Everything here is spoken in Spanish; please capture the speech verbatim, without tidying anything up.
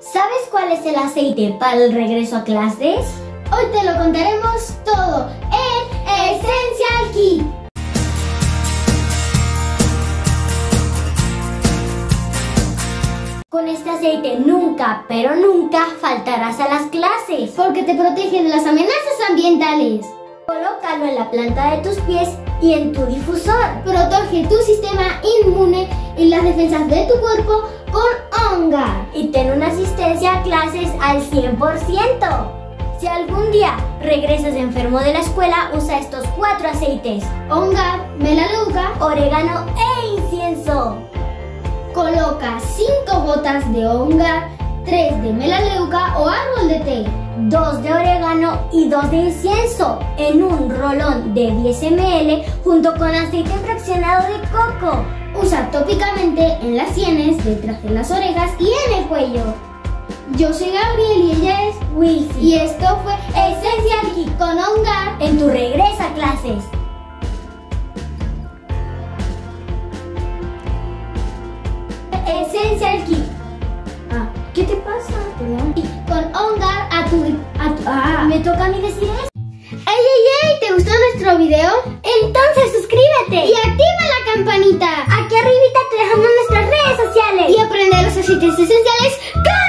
¿Sabes cuál es el aceite para el regreso a clases? Hoy te lo contaremos todo en Essential Kit. Con este aceite nunca, pero nunca faltarás a las clases. Porque te protege de las amenazas ambientales. Colócalo en la planta de tus pies y en tu difusor. Protege tu sistema inmune y las defensas de tu cuerpo con On Guard. Y ten una asistencia a clases al cien por ciento. Si algún día regresas enfermo de la escuela, usa estos cuatro aceites: On Guard, melaleuca, orégano e incienso. Coloca cinco gotas de On Guard, tres de melaleuca o árbol de té, dos de orégano y dos de incienso en un rolón de diez mililitros junto con aceite fraccionado de coco. Usa tópicamente en las sienes, detrás de las orejas y en el cuello. Yo soy Gabriel y ella es Wilson. Y esto fue Essential Kit con On Guard en tu regreso a clases. Essential Kit. Ah, ¿Qué te pasa? perdón. Con On Guard a tu, a tu... Ah, ¿me toca a mí decir eso? ¡Ey, ey, ey! ¿Te gustó nuestro video? Entonces suscríbete Y activa la campanita. Aquí arribita te dejamos nuestras redes sociales Y aprende los aceites esenciales.